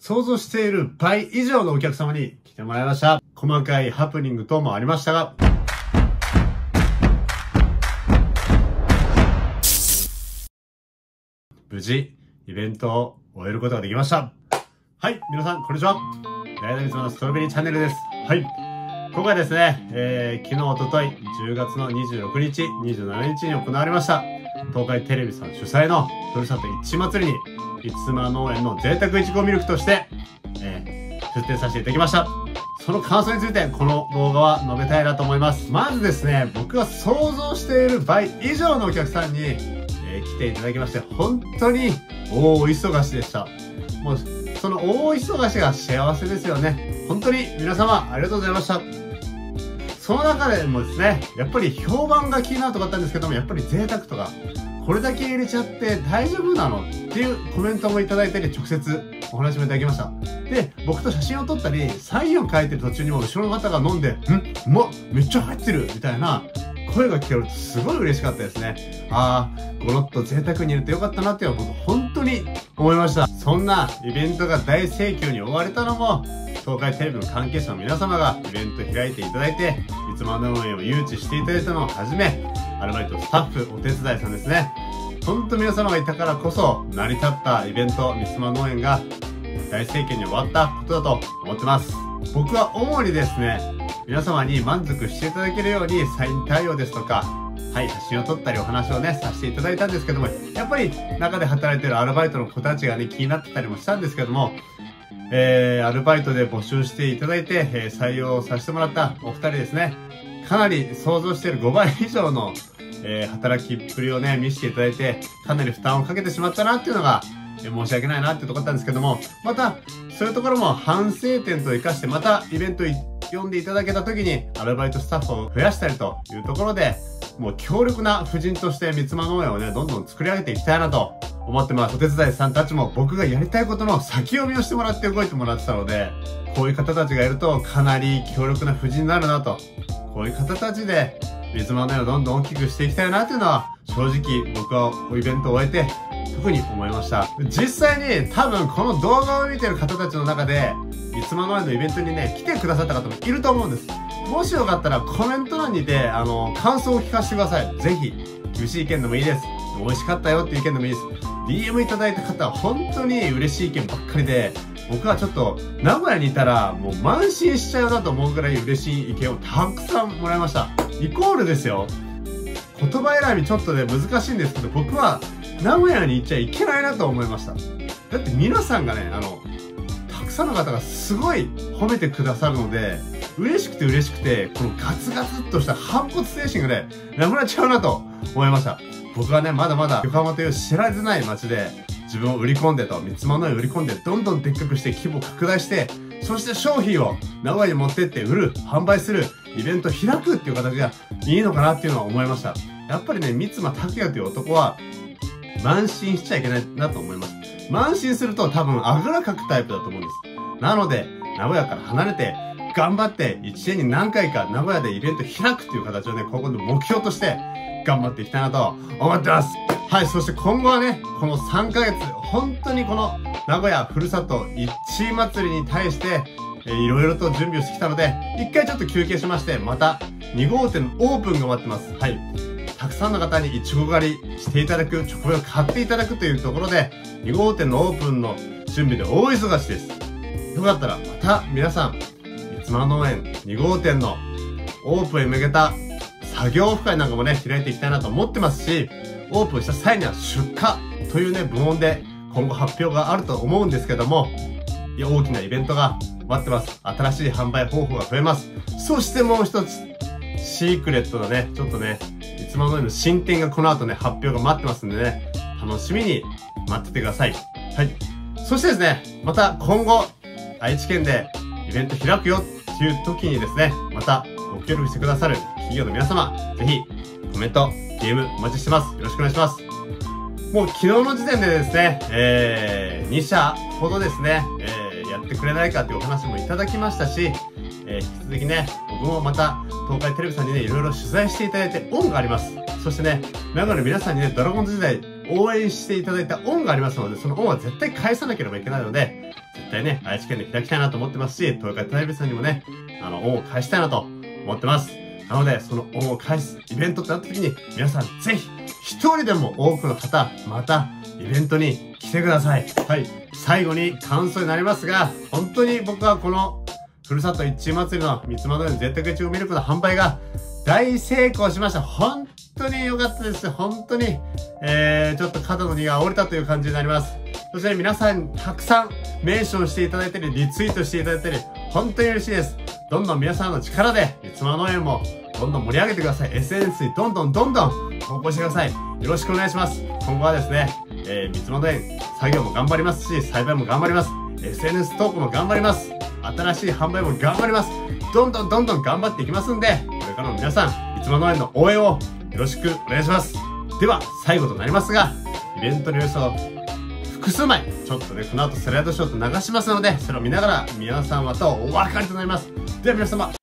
想像している倍以上のお客様に来てもらいました。細かいハプニング等もありましたが、無事、イベントを終えることができました。はい、皆さん、こんにちは。ダイナミズムのストロベリーチャンネルです。はい。今回ですね、昨日、おととい、10月の26日、27日に行われました、東海テレビさん主催のふるさと市祭りに、いつま農園の贅沢いちごミルクとして、出展させていただきました。その感想について、この動画は述べたいなと思います。まずですね、僕が想像している倍以上のお客さんに、来ていただきまして、本当に大忙しでした。もう、その大忙しが幸せですよね。本当に皆様ありがとうございました。その中でもですね、やっぱり評判が気になるとこあったんですけども、やっぱり贅沢とか、これだけ入れちゃって大丈夫なのっていうコメントもいただいたり、直接お話もいただきました。で、僕と写真を撮ったり、サインを書いてる途中にも後ろの方が飲んで、うまっめっちゃ入ってるみたいな声が聞けるとすごい嬉しかったですね。ゴロッと贅沢に入れてよかったなっていうのは僕本当に思いました。そんなイベントが大盛況に終われたのも、東海テレビの関係者の皆様がイベント開いていただいて、いつま農園を誘致していただいたのをはじめ、アルバイト、スタッフ、お手伝いさんですね。本当皆様がいたからこそ成り立ったイベント、みつま農園が大盛況に終わったことだと思ってます。僕は主にですね、皆様に満足していただけるようにサイン対応ですとか、はい、写真を撮ったりお話をね、させていただいたんですけども、やっぱり中で働いているアルバイトの子たちがね、気になってたりもしたんですけども、アルバイトで募集していただいて、採用させてもらったお二人ですね、かなり想像している5倍以上の、働きっぷりをね、見せていただいて、かなり負担をかけてしまったなっていうのが、申し訳ないなっていうところだったんですけども、また、そういうところも反省点と生かして、またイベント呼んでいただけた時に、アルバイトスタッフを増やしたりというところで、もう強力な婦人として三つ間農園をね、どんどん作り上げていきたいなと思ってます。お手伝いさんたちも僕がやりたいことの先読みをしてもらって動いてもらってたので、こういう方たちがいるとかなり強力な婦人になるなと、こういう方たちで三つ間農園をどんどん大きくしていきたいなっていうのは、正直僕はイベントを終えて特に思いました。実際に多分この動画を見てる方たちの中で、三つ間農園のイベントにね、来てくださった方もいると思うんです。もしよかったらコメント欄にて、感想を聞かせてください。ぜひ、厳しい意見でもいいです。美味しかったよっていう意見でもいいです。DM いただいた方は本当に嬉しい意見ばっかりで、僕はちょっと名古屋にいたらもう慢心しちゃうなと思うぐらい嬉しい意見をたくさんもらいました。イコールですよ。言葉選びちょっとね、難しいんですけど、僕は名古屋に行っちゃいけないなと思いました。だって皆さんがね、たくさんの方がすごい褒めてくださるので、嬉しくて、このガツガツっとした反骨精神がね、なくなっちゃうなと思いました。僕はね、まだまだ横浜という知られてない街で自分を売り込んでと、三つ間農園を売り込んで、どんどんでっかくして規模拡大して、そして商品を名古屋に持ってって売る、販売する、イベントを開くっていう形がいいのかなっていうのは思いました。やっぱりね、三間拓也という男は、慢心しちゃいけないなと思います。慢心すると多分あぐらかくタイプだと思うんです。なので、名古屋から離れて、頑張って一年に何回か名古屋でイベント開くっていう形をね、今後の目標として頑張っていきたいなと思ってます。はい、そして今後はね、この3ヶ月、本当にこの名古屋ふるさと市祭りに対して、いろいろと準備をしてきたので、一回ちょっと休憩しまして、また2号店のオープンが待ってます。はい。たくさんの方にイチゴ狩りしていただく、チョコレートを買っていただくというところで、2号店のオープンの準備で大忙しです。よかったらまた皆さん、三つ間農園2号店のオープンへ向けた作業オフ会なんかもね、開いていきたいなと思ってますし、オープンした際には出荷というね、部門で今後発表があると思うんですけども、大きなイベントが待ってます。新しい販売方法が増えます。そしてもう一つ、シークレットのね、ちょっとね、三つ間農園の進展がこの後ね、発表が待ってますんでね、楽しみに待っててください。はい。そしてですね、また今後、愛知県でイベント開くよっていう時にですね、またご協力してくださる企業の皆様、ぜひコメント、DM お待ちしてます。よろしくお願いします。もう昨日の時点でですね、2社ほどですね、やってくれないかというお話もいただきましたし、引き続きね、僕もまた東海テレビさんにね、いろいろ取材していただいて恩があります。そしてね、名古屋の皆さんにね、ドラゴンズ時代応援していただいた恩がありますので、その恩は絶対返さなければいけないので、絶対ね、愛知県で開きたいなと思ってますし、東海テレビさんにもね、恩を返したいなと思ってます。なので、その恩を返すイベントってなった時に、皆さんぜひ、一人でも多くの方、また、イベントに来てください。はい。最後に感想になりますが、本当に僕はこの、ふるさと一祭りの三つ窓の絶対いちごミルクの販売が大成功しました。本当に良かったです。本当に、ちょっと肩の荷が下りたという感じになります。そして皆さんたくさんメンションしていただいたり、リツイートしていただいたり、本当に嬉しいです。どんどん皆さんの力で、三つ窓農園もどんどん盛り上げてください。SNS にどんどん投稿してください。よろしくお願いします。今後はですね、三つ窓園作業も頑張りますし、栽培も頑張ります。SNS 投稿も頑張ります。新しい販売も頑張ります。どんどん頑張っていきますんで、これからも皆さん、三つ窓農園の応援をよろしくお願いします。では、最後となりますが、イベントの様子を複数枚、ちょっとね、この後スライドショート流しますので、それを見ながら皆様とお別れとなります。では皆様、